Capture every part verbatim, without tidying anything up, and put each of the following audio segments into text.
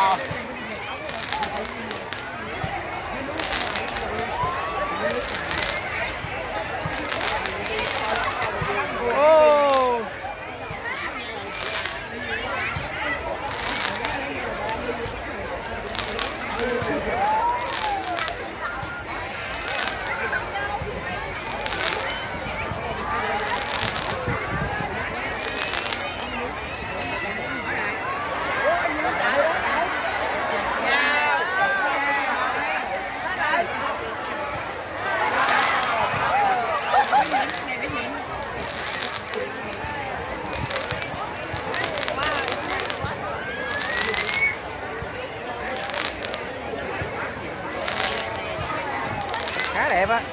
bò. Ô. Khá đẹp á.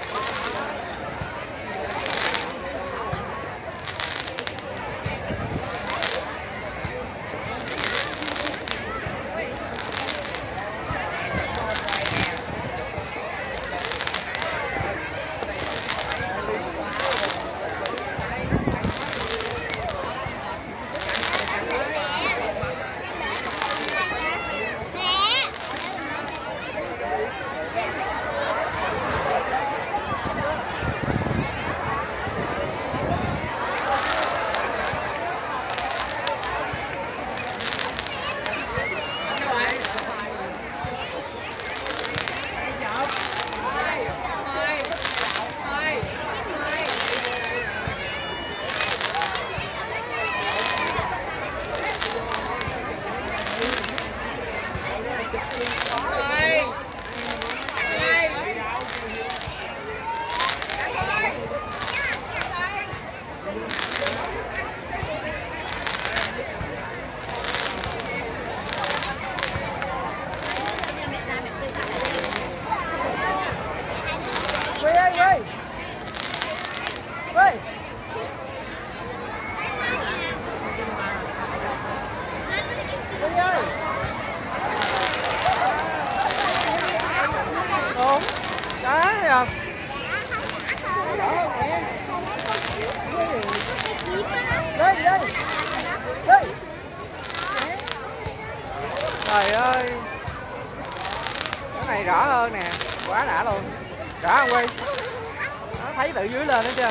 Trời ơi, cái này rõ hơn nè, quá đã luôn, rõ không Quy? Nó thấy từ dưới lên hết chưa?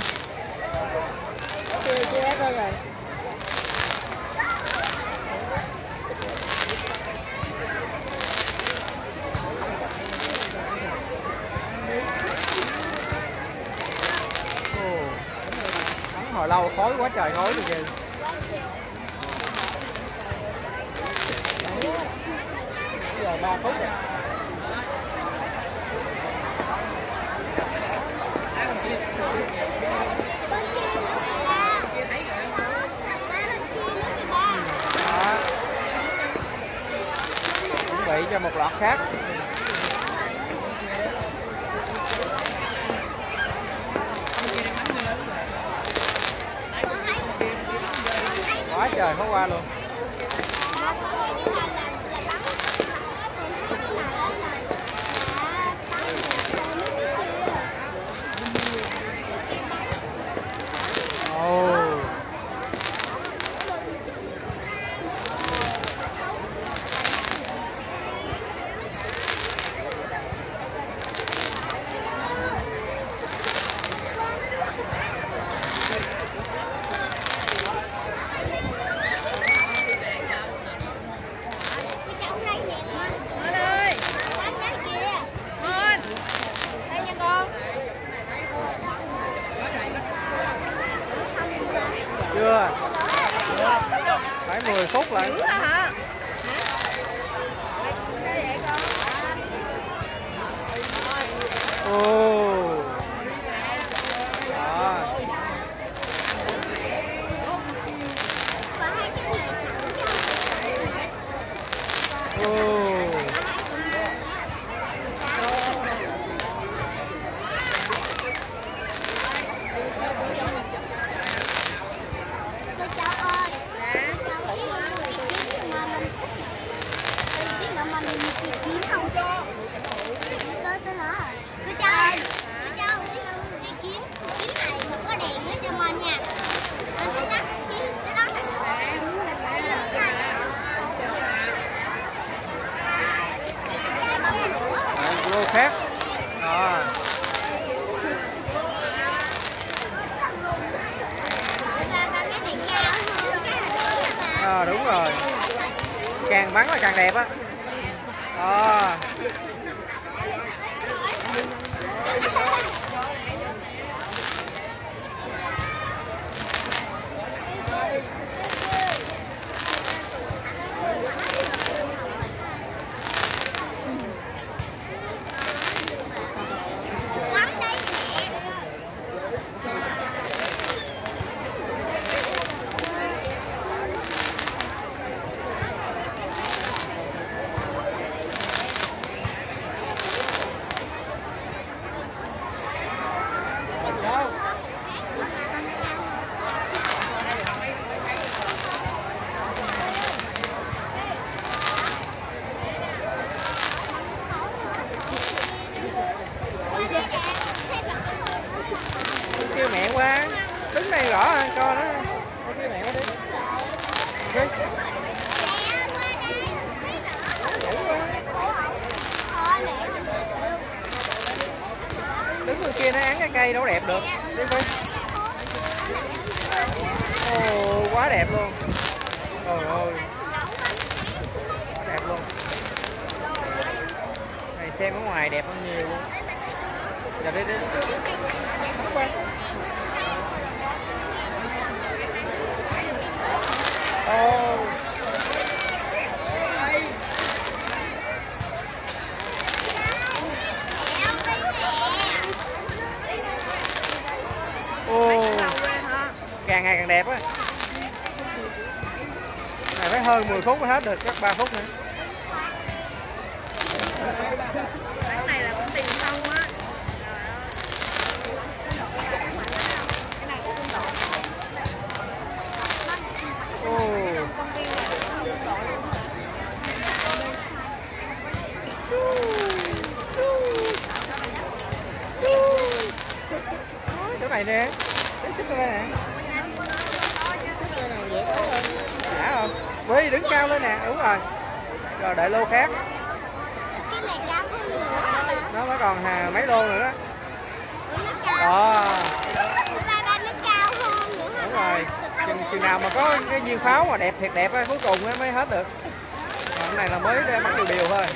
Chưa chưa hơn rồi. Ồ, hồi lâu khói quá trời khói rồi kìa. Giờ ba phút rồi. Đó. Chuẩn bị cho một loạt khác. Quá trời pháo hoa luôn. Chưa, phải mười phút lại. Ồ. Đó. Ồ. Đúng rồi, càng bắn là càng đẹp á. Đó. Kêu mẹ qua đứng đây rõ coi nó, kêu mẹ qua đi. Đứng bên kia nó án cái cây đâu đẹp được. Đi coi. Ồ, quá đẹp luôn. Trời ơi, quá đẹp luôn. Này xem ở ngoài đẹp hơn nhiều luôn. Giờ đi đi. Ô. Ô. Càng ngày càng đẹp á. Này phải hơn mười phút mới hết được, chắc ba phút nữa. Cái này là cũng tiền không á. Chỗ này nè, cái xích đây nè. Đã không? Quy đứng cao lên nè, đúng rồi. Rồi đợi lô khác. Cái này cao thêm nữa hả bà? Nó mới còn hà mấy lô nữa đó. Đó. Ba nó cao hơn nữa hả? Đúng rồi. Chừng, chừng nào mà có cái viên pháo mà đẹp thiệt đẹp á, cuối cùng mới hết được. Còn cái này là mới bắn điều điều thôi.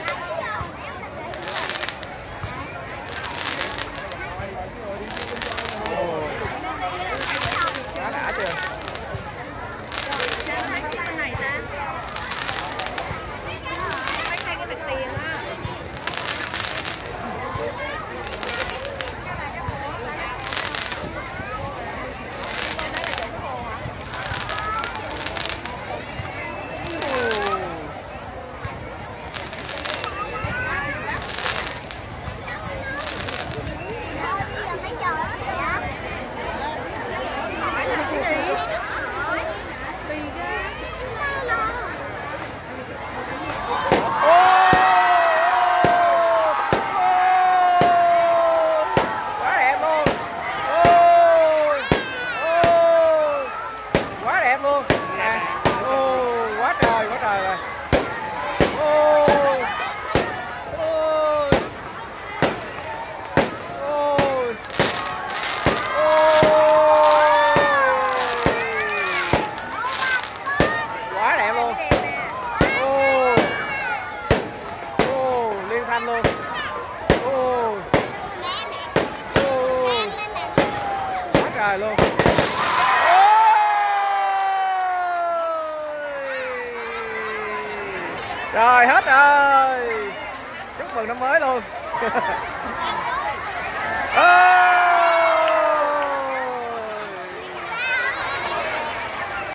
Quá đã chưa? Luôn. Ô. Ô. Quá trời luôn. Rồi hết rồi. Chúc mừng năm mới luôn.